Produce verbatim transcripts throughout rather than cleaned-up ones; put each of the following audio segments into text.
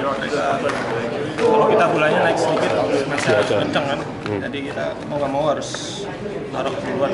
road race. Kalau kita gulanya naik sedikit masih kencang kan, hmm. jadi kita mau nggak mau harus taruh duluan.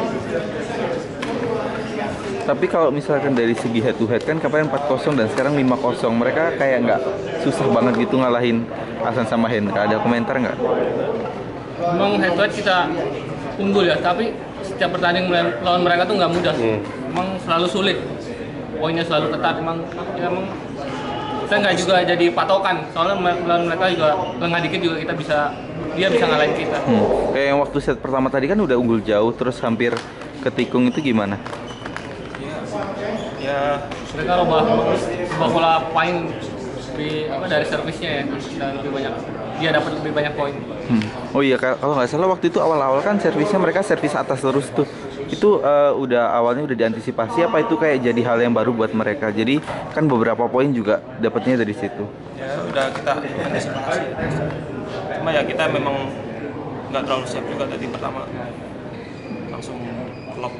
Tapi kalau misalkan dari segi head to head kan kemarin empat kosong dan sekarang lima kosong, mereka kayak nggak susah banget gitu ngalahin Hasan sama Hendra. Ada komentar nggak? Memang head to head kita unggul ya, tapi setiap pertandingan lawan mereka tuh nggak mudah. Hmm. Memang selalu sulit, poinnya selalu ketat. Memang ya memang kita nggak juga jadi patokan, soalnya lawan mereka juga lengah dikit juga kita bisa, dia bisa ngalahin kita. Hmm. Kayak yang waktu set pertama tadi kan udah unggul jauh, terus hampir ketikung itu gimana? Ya, mereka rubah rubah pola poin di apa dari servisnya ya, dan lebih banyak dia dapat lebih banyak poin. Hmm. Oh iya, kalau nggak salah waktu itu awal-awal kan servisnya mereka servis atas terus tuh. Itu uh, udah awalnya udah diantisipasi apa itu kayak jadi hal yang baru buat mereka? Jadi kan beberapa poin juga dapatnya dari situ. Ya udah kita antisipasi. Cuma ya kita memang nggak terlalu siap juga tadi pertama langsung lock.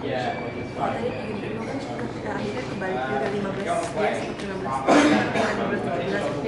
Akhirnya kembali juga lima belas dia seperti enam belas lima belas tujuh belas seperti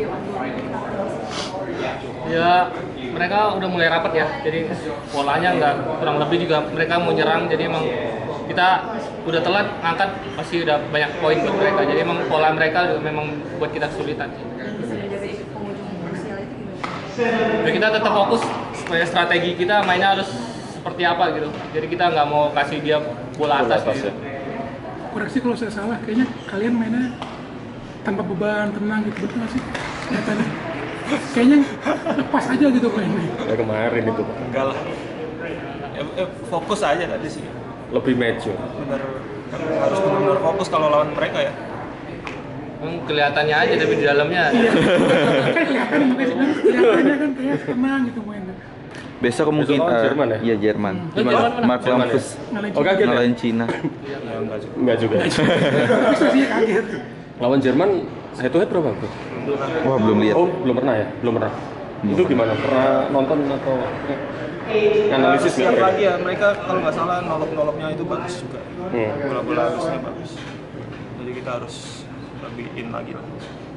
ya mereka udah mulai rapat ya, jadi polanya nggak kurang lebih juga mereka mau nyerang, jadi emang kita udah telat ngangkat pasti udah banyak poin buat mereka, jadi emang pola mereka juga memang buat kita kesulitan. Bisa menjaga penghujung krusial itu gimana? Ya, kita tetap fokus supaya strategi kita mainnya harus seperti apa gitu, jadi kita nggak mau kasih dia bola atas, bola atas gitu. Ya. Koreksi kalau saya salah, kayaknya kalian mainnya tanpa beban, tenang gitu, betul nggak sih? Kelihatannya kayaknya lepas aja gitu mainnya. Ya kemarin itu. Enggak lah. Ya, eh, fokus aja tadi sih. Lebih mature. Bener, harus benar-benar fokus kalau lawan mereka ya. Hmm, kelihatannya aja tapi di dalamnya. Iya. Kan kelihatan makanya kelihatannya kan kayak tenang gitu mainnya. Besok mungkin uh, Jerman ya? Iya Jerman. Hmm. Gimana? Mark Lampus oh, kaget ngalahin ya? Cina. Ya, enggak juga. Enggak juga. Bisa sih kaget. Lawan Jerman head to head berapa tuh? Wah, belum lihat. Oh, belum pernah ya? Belum pernah. Hmm. Itu gimana? Pernah nonton atau analisis nggak? Siap lagi ya, mereka kalau nggak salah nolop-nolopnya itu bagus juga. Hmm. Bola-bola harusnya bagus. Jadi kita harus lebih in lagi lah.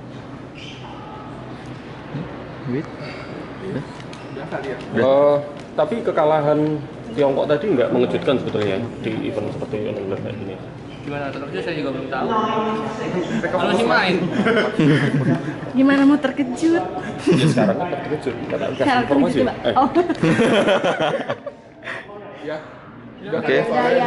Wait. Uh, tapi kekalahan Tiongkok tadi nggak mengejutkan sebetulnya di event seperti All England kayak gini. Gimana terkejut saya juga belum tahu. Kalau masih main. Gimana mau terkejut? Ya sekarang kan terkejut, karena kasih informasi. Oh. Ya. Oke. Okay.